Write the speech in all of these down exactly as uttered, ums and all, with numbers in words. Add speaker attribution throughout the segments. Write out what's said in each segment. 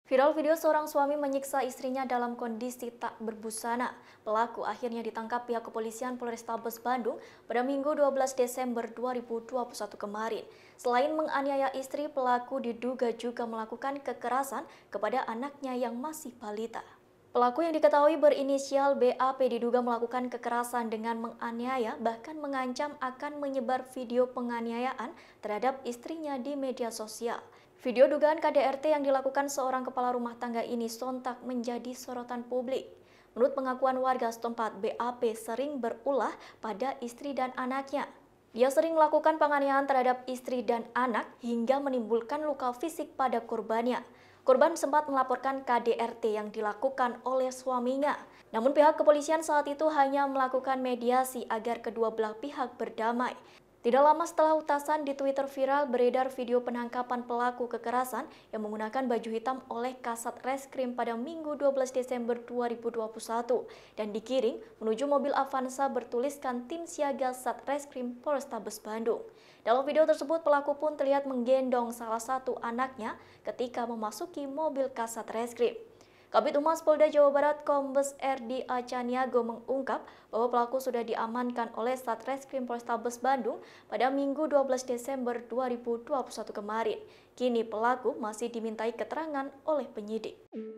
Speaker 1: Viral video seorang suami menyiksa istrinya dalam kondisi tak berbusana. Pelaku akhirnya ditangkap pihak kepolisian Polrestabes Bandung pada Minggu dua belas Desember dua ribu dua puluh satu kemarin. Selain menganiaya istri, pelaku diduga juga melakukan kekerasan kepada anaknya yang masih balita. Pelaku yang diketahui berinisial B A P diduga melakukan kekerasan dengan menganiaya, bahkan mengancam akan menyebar video penganiayaan terhadap istrinya di media sosial. Video dugaan K D R T yang dilakukan seorang kepala rumah tangga ini sontak menjadi sorotan publik. Menurut pengakuan warga setempat, B A P sering berulah pada istri dan anaknya. Dia sering melakukan penganiayaan terhadap istri dan anak hingga menimbulkan luka fisik pada korbannya. Korban sempat melaporkan K D R T yang dilakukan oleh suaminya. Namun pihak kepolisian saat itu hanya melakukan mediasi agar kedua belah pihak berdamai. Tidak lama setelah utasan di Twitter viral, beredar video penangkapan pelaku kekerasan yang menggunakan baju hitam oleh Kasat Reskrim pada Minggu dua belas Desember dua ribu dua puluh satu dan digiring menuju mobil Avanza bertuliskan Tim Siaga Satreskrim Polrestabes Bandung. Dalam video tersebut, pelaku pun terlihat menggendong salah satu anaknya ketika memasuki mobil Kasat Reskrim. Kabid Humas Polda Jawa Barat Kombes R D Acaniago mengungkap bahwa pelaku sudah diamankan oleh Satreskrim Polrestabes Bandung pada Minggu dua belas Desember dua ribu dua puluh satu kemarin. Kini pelaku masih dimintai keterangan oleh penyidik.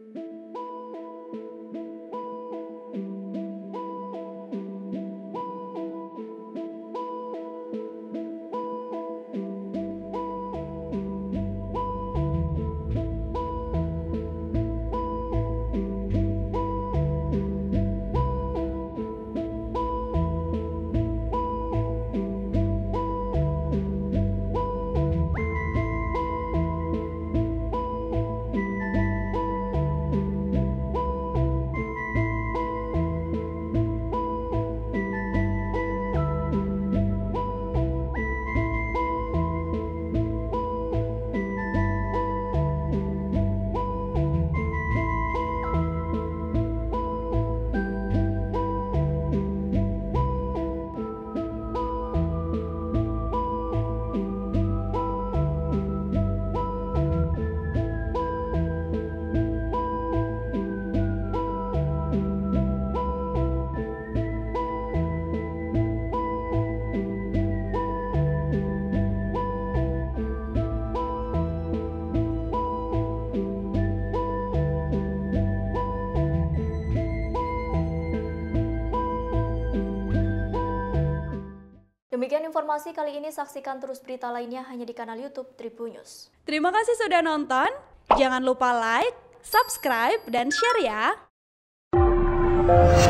Speaker 1: Demikian informasi kali ini, saksikan terus berita lainnya hanya di kanal YouTube Tribun News.
Speaker 2: Terima kasih sudah nonton, jangan lupa like, subscribe, dan share ya!